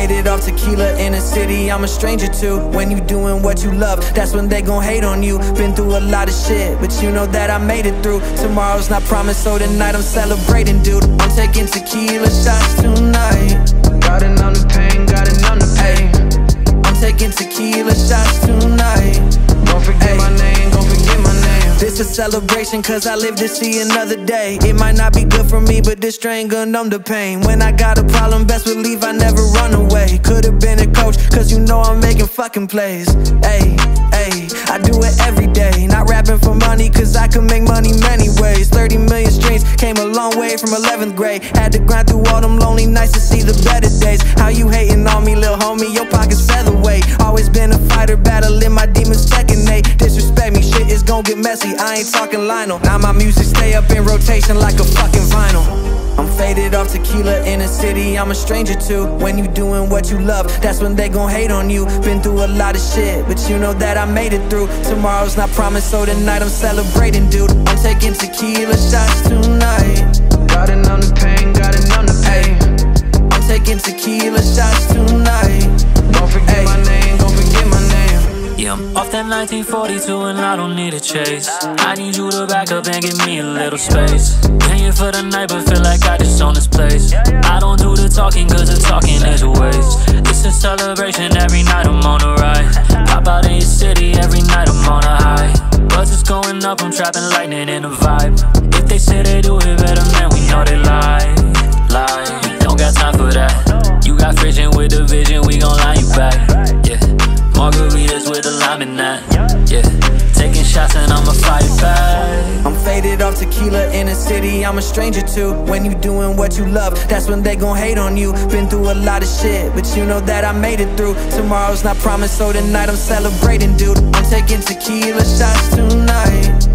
faded off tequila in a city I'm a stranger to. When you doing what you love, that's when they gon' hate on you. Been through a lot of shit, but you know that I made it through. Tomorrow's not promised, so tonight I'm celebrating, dude. I'm taking tequila shots tonight. Gotta numb the pain, gotta numb the pain. I'm taking tequila shots tonight. Don't forget my name, don't forget my name. This a celebration cause I live to see another day. It might not be good for me, but this strain gon' numb the pain. When I got a problem, best believe I never run away. Could've been a coach, cause you know I'm making fucking plays. Ayy, ayy, I do it every day. Not rapping for money, cause I can make money many ways. 30 million streams, came a long way from 11th grade. Had to grind through all them lonely nights to see the better days. How you hating on me, lil' homie, your pockets featherweight. Always been a fighter, battling my demons checkmate. Disrespect me, shit is gon' get messy, I ain't talking Lionel. Now my music stay up in rotation like a fucking vinyl. I'm faded off tequila in a city I'm a stranger to. When you doing what you love, that's when they gon' hate on you. Been through a lot of shit, but you know that I made it through. Tomorrow's not promised, so tonight I'm celebrating, dude. I'm taking tequila shots tonight. Gotta numb the pain, gotta numb the pain. I'm taking tequila shots tonight. Don't forget my name, don't forget my name. Yeah, I'm off that 1942 and I don't need a chase. I need you to back up and give me a little space. Been here for the night but feel like I just own this place. I don't do the talking cause the talking is a waste. It's a celebration, every night I'm on a ride. Pop out in your city, every night I'm on a high. Buzz is going up, I'm trapping lightning in a vibe. If they say they do it better, man, we know they lie. Don't got time for that. You got friction with the vision, we gon' line you back. Yeah, margaritas with a lime in that. Yeah, taking shots and I'ma fight it back. I'm faded off tequila in a city I'm a stranger to. When you doing what you love, that's when they gon' hate on you. Been through a lot of shit, but you know that I made it through. Tomorrow's not promised, so tonight I'm celebrating, dude. I'm taking tequila shots tonight.